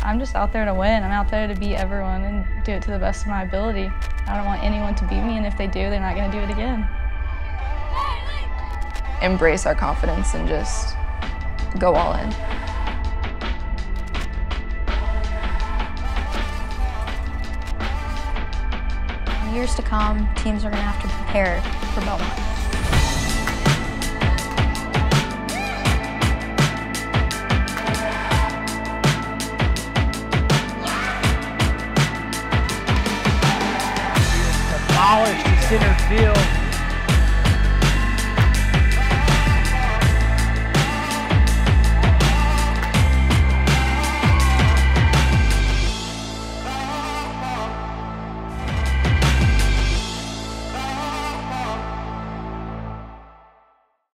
I'm just out there to win. I'm out there to beat everyone and do it to the best of my ability. I don't want anyone to beat me, and if they do, they're not going to do it again. Embrace our confidence and just go all in. In years to come, teams are going to have to prepare for Belmont. Demolished to center field.